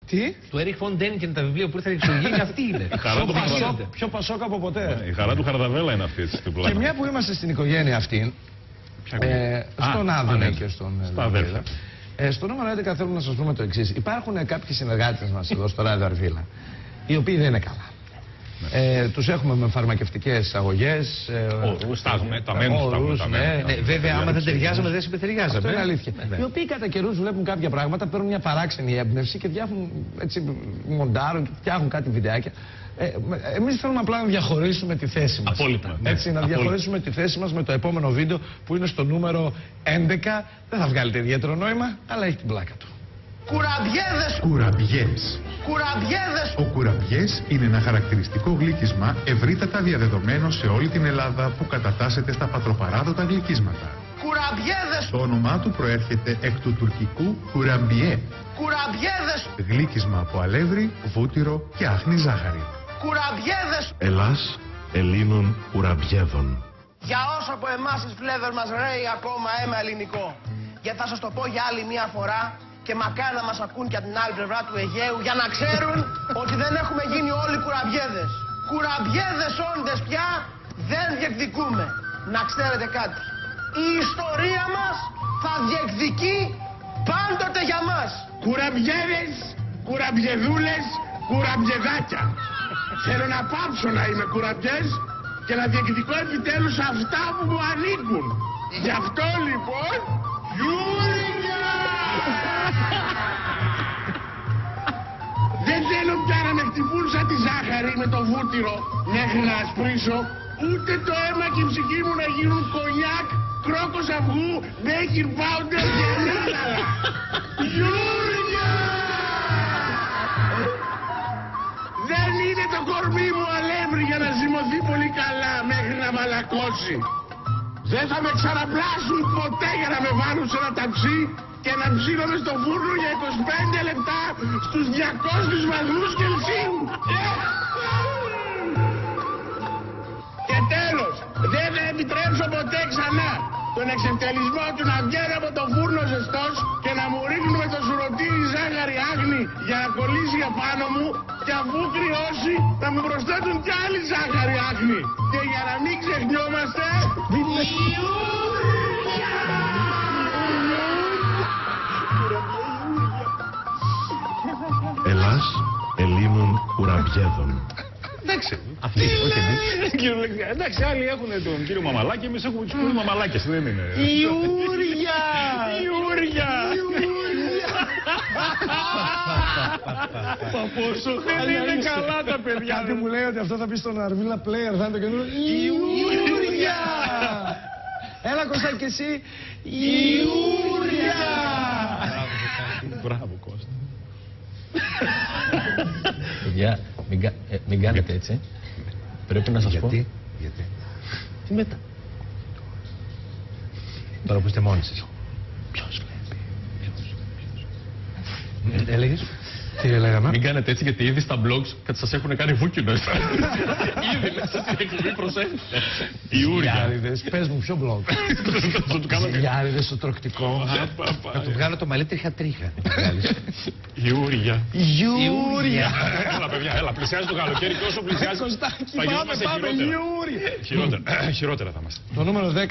Τι? Του Έριχ Φον Ντένικεν τα βιβλία που ήρθαν εξωγήινοι, αυτή είναι. Πιο Πασόκ από ποτέ. Η χαρά του Χαρδαβέλα είναι αυτή. Και μια που είμαστε στην οικογένεια αυτή, στον Άδωνη και στον Αρβίλα. Στο νούμερο 11 θέλουμε να σας πούμε το εξής. Υπάρχουν κάποιοι συνεργάτες μας εδώ στο Ράδιο Αρβίλα, οι οποίοι δεν είναι καλά. Τους έχουμε με φαρμακευτικές αγωγές. Στάζουμε, τα μένουμε. Βέβαια, άμα δεν ταιριάζαμε, δεν συμπεθεριάζαμε. Αυτό είναι αλήθεια. Οι οποίοι κατά καιρούς βλέπουν κάποια πράγματα, παίρνουν μια παράξενη έμπνευση και μοντάρουν και φτιάχνουν κάτι βιντεάκια. Εμείς θέλουμε απλά να διαχωρίσουμε τη θέση μας. Απόλυτα. Έτσι, να διαχωρίσουμε τη θέση μας με το επόμενο βίντεο που είναι στο νούμερο 11. Δεν θα βγάλετε ιδιαίτερο νόημα, αλλά έχει την πλάκα του. Κουραμπιέδες! Κουραμπιές. Κουραμπιέδες! Ο κουραμπιές είναι ένα χαρακτηριστικό γλύκισμα ευρύτατα διαδεδομένο σε όλη την Ελλάδα που κατατάσσεται στα πατροπαράδοτα γλυκίσματα. Κουραμπιέδες! Το όνομά του προέρχεται εκ του τουρκικού κουραμπιέ, Κουραμπιέδες! γλύκισμα από αλεύρι, βούτυρο και άχνη ζάχαρη. Κουραμπιέδες! Ελλάς Ελλήνων κουραμπιέδων. Για όσο από εμάς τις φλέβες μας ρέει ακόμα αίμα ελληνικό. Γιατί θα σας το πω για άλλη μία φορά και μακάρι να μας ακούν και από την άλλη πλευρά του Αιγαίου για να ξέρουν ότι δεν έχουμε γίνει όλοι κουραμπιέδες. Κουραμπιέδες όντες πια δεν διεκδικούμε. Να ξέρετε κάτι. Η ιστορία μας θα διεκδικεί πάντοτε για μας. Κουραμπιέδες, κουραμπιεδούλες, κουραμπιεδάκια. Θέλω να πάψω να είμαι κουραμπιές και να διεκδικώ επιτέλους αυτά που μου ανήκουν. Γι' αυτό λοιπόν, Γιούρια! Δεν θέλω πια να με χτυπούν σαν τη ζάχαρη με το βούτυρο μέχρι να ασπρίσω, ούτε το αίμα και η ψυχή μου να γίνουν κονιάκ, κρόκος αυγού, baking powder και αμύγδαλα. Γιούρια! Δεν είναι το κορμί μου αλεύρι για να ζυμωθεί πολύ καλά μέχρι να μαλακώσει. Δεν θα με ξαναπλάσουν ποτέ για να με βάλουν σε ένα ταψί και να ψήνομαι στο φούρνο για 25 λεπτά στους 200 βαθμούς Κελσίου. Και τέλος, δεν θα επιτρέψω ποτέ ξανά τον εξευτελισμό του να βγαίνει από το φούρνο ζεστός και να μου ρίχνουμε το σουρωτήρι ζάχαρη άγνη για να κολλήσει απάνω μου και αφού κρυώσει να μου προσθέτουν κι άλλη ζάχαρη άγνη. Και για να μην ξεχνιόμαστε, Ελλάς Ελλήνων κουραμπιέδων. Εντάξει. Αυτή, όχι εμείς. Εντάξει, άλλοι έχουν τον κύριο Μαμαλάκη, εμείς έχουμε τους κύριους Μαμαλάκες, δεν είναι. Ιούρια! Ιούρια! Πόσο Δεν είναι καλά τα παιδιά. Κάτι μου λέει ότι αυτό θα πει στον Αρβίλα Player, θα είναι το καινούριο. Ιούρια! Έλα Κώστα και εσύ. Ιούρια! Μπράβο Κώστα. Παιδιά, μην κάνετε έτσι. Πρέπει να σας πω. Γιατί? Τι μετά. Τώρα που είστε μόνοι σας. Ποιος βλέπει. Έλεγες. Τι λέγαμε. Μην κάνετε έτσι γιατί ήδη στα blogs σας έχουν κάνει βούκινο. Ήδη μέσα στην εκπομπή προσέχετε. Ιούρια. Γιάριδες, πες μου ποιο blog. Γιάριδες στο τροκτικό. Να του βγάλω το μαλλί τρίχα-τρίχα. Ιούρια. Γιούρια. Έλα παιδιά, έλα, πλησιάζει το καλοκαίρι και όσο πλησιάζει θα γινόμαστε Πάμε, χειρότερα. Χειρότερα θα είμαστε. Το νούμερο 10